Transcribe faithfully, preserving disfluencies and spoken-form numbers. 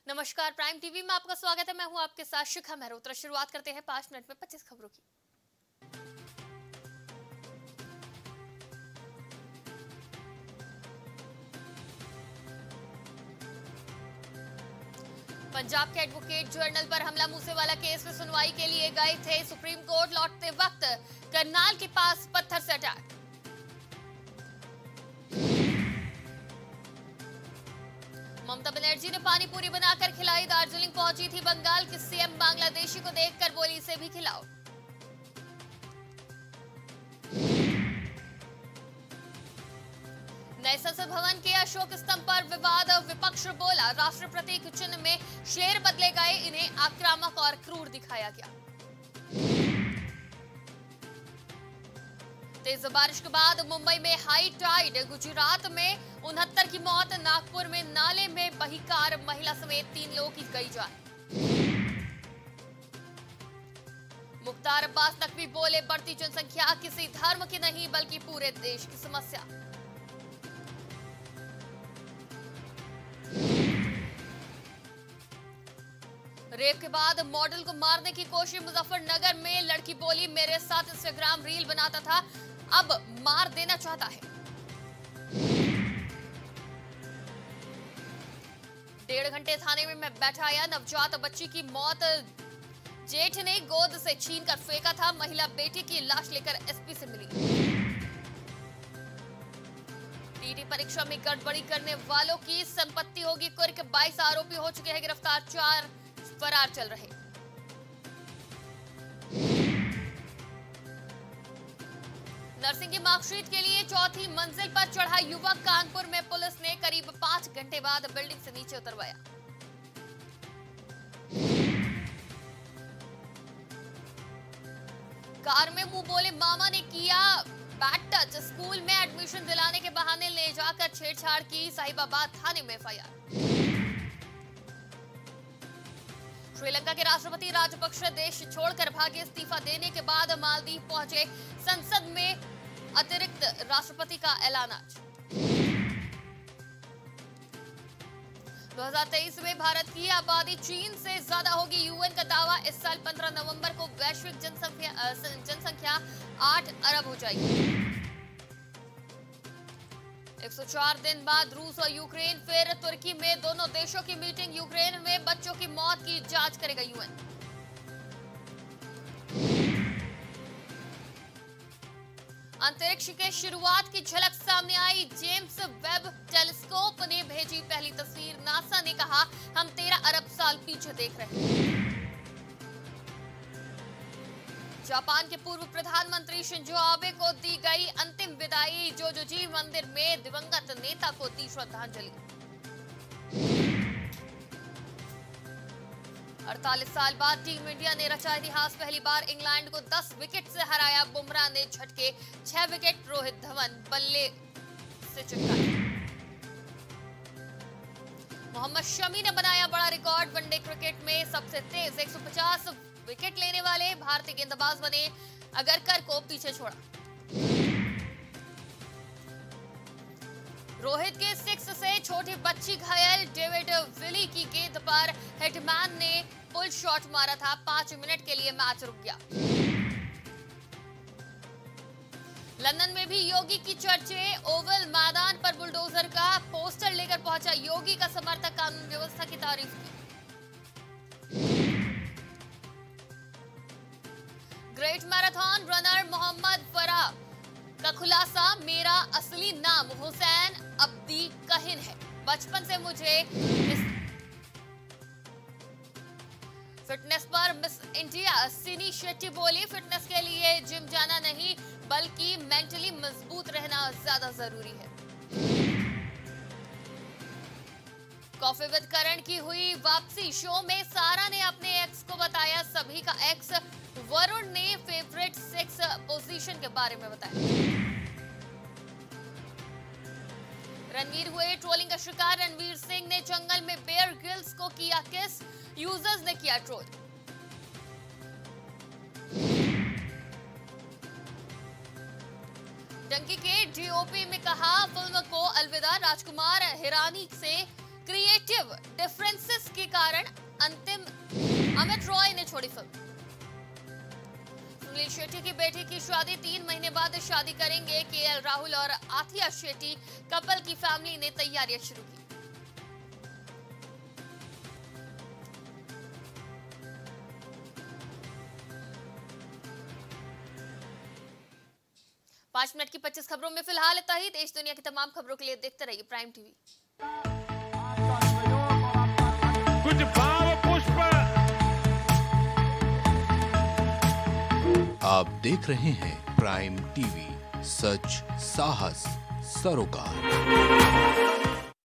नमस्कार, prime TV में आपका स्वागत है। मैं हूं आपके साथ शिखा मेहरोत्रा। शुरुआत करते हैं पांच मिनट में पच्चीस खबरों की। पंजाब के एडवोकेट जनरल पर हमला मूसेवाला केस में सुनवाई के लिए गए थे सुप्रीम कोर्ट। लौटते वक्त करनाल के पास पत्थर से अटैक। ममता बनर्जी ने पानी पूरी बनाकर खिलाई। दार्जिलिंग पहुंची थी बंगाल की सीएम। बांग्लादेशी को देखकर बोली इसे भी खिलाओ। नए संसद भवन के अशोक स्तंभ पर विवाद। विपक्ष बोला राष्ट्रपति के चिन्ह में शेर बदले गए, इन्हें आक्रामक और क्रूर दिखाया गया। तेज बारिश के बाद मुंबई में हाई टाइड। गुजरात में उनहत्तर की मौत। नागपुर में नाले में बही कार, महिला समेत तीन लोगों की गई जान। मुख्तार अब्बास नकवी बोले बढ़ती जनसंख्या किसी धर्म की नहीं बल्कि पूरे देश की समस्या। रेप के बाद मॉडल को मारने की कोशिश। मुजफ्फरनगर में लड़की बोली मेरे साथ इंस्टाग्राम रील बनाता था, अब मार देना चाहता है। डेढ़ घंटे थाने में मैं बैठा आया। नवजात बच्ची की मौत जेठ ने गोद से छीनकर फेंका था। महिला बेटी की लाश लेकर एसपी से मिली। टीटी परीक्षा में गड़बड़ी करने वालों की संपत्ति होगी कुर्क। बाईस आरोपी हो चुके हैं गिरफ्तार, चार फरार चल रहे। नर्सिंग की मार्कशीट के लिए चौथी मंजिल पर चढ़ा युवक। कानपुर में पुलिस ने करीब पांच घंटे बाद बिल्डिंग से नीचे उतरवाया। कार में मुंह बोले मामा ने किया बैड टच। स्कूल में एडमिशन दिलाने के बहाने ले जाकर छेड़छाड़ की। साहिबाबाद थाने में एफआईआर। श्रीलंका के राष्ट्रपति राजपक्षे देश छोड़कर भागे। इस्तीफा देने के बाद मालदीव पहुंचे। संसद में अतिरिक्त राष्ट्रपति का ऐलान आज। दो हज़ार तेईस में भारत की आबादी चीन से ज्यादा होगी, यूएन का दावा। इस साल पंद्रह नवंबर को वैश्विक जनसंख्या जनसंख्या आठ अरब हो जाएगी। एक सौ चार दिन बाद रूस और यूक्रेन फिर तुर्की में दोनों देशों की मीटिंग। यूक्रेन में बच्चों की मौत की जांच करेगा यूएन। अंतरिक्ष के शुरुआत की झलक सामने आई। जेम्स वेब टेलीस्कोप ने भेजी पहली तस्वीर। नासा ने कहा हम तेरह अरब साल पीछे देख रहे हैं। जापान के पूर्व प्रधानमंत्री शिंजो आबे को दी गई अंतिम विदाई। जोजोजी मंदिर में दिवंगत नेता को दी श्रद्धांजलि। अड़तालीस साल बाद टीम इंडिया ने रचा इतिहास। पहली बार इंग्लैंड को दस विकेट से हराया। बुमराह ने झटके छह विकेट। रोहित धवन बल्ले से चिपकाए। मोहम्मद शमी ने बनाया बड़ा रिकॉर्ड। वनडे क्रिकेट में सबसे तेज एक सौ पचास विकेट लेने वाले भारतीय गेंदबाज बने। अगरकर को पीछे छोड़ा। रोहित के सिक्स से छोटी बच्ची घायल। डेविड विली की गेंद पर हिटमैन ने पुल शॉट मारा था। पांच मिनट के लिए मैच रुक गया। लंदन में भी योगी की चर्चे। ओवल मैदान पर बुलडोजर का पोस्टर लेकर पहुंचा योगी का समर्थक। कानून व्यवस्था की तारीफ की। Great marathon runner Mohamed Farah का खुलासा। मेरा असली नाम हुसैन अब्दी कहिन है। बचपन से मुझे इस फिटनेस पर मिस इंडिया सिनी शेट्टी बोली फिटनेस के लिए जिम जाना नहीं बल्कि मेंटली मजबूत रहना ज्यादा जरूरी है। कॉफी विद करण की हुई वापसी। शो में सारा ने अपने एक्स को बताया सभी का एक्स। वरुण ने फेवरेट सेक्स पोजीशन के बारे में बताया। रणवीर हुए ट्रोलिंग का शिकार। रणवीर सिंह ने जंगल में बेयर ग्रिल्स को किया किस। यूजर्स ने किया ट्रोल। डंकी के डीओपी में कहा फिल्म को अलविदा। राजकुमार हिरानी से क्रिएटिव डिफरेंसेस के कारण अंतिम अमित रॉय ने छोड़ी फिल्म। सुनील शेट्टी की बेटी की शादी, तीन महीने बाद शादी करेंगे केएल राहुल और आथिया शेट्टी। कपल की फैमिली ने तैयारियां शुरू की। पांच मिनट की पच्चीस खबरों में फिलहाल इतना ही। देश दुनिया की तमाम खबरों के लिए देखते रहिए प्राइम टीवी। कुछ भाव पुष्प। आप देख रहे हैं प्राइम टीवी, सच साहस सरोकार।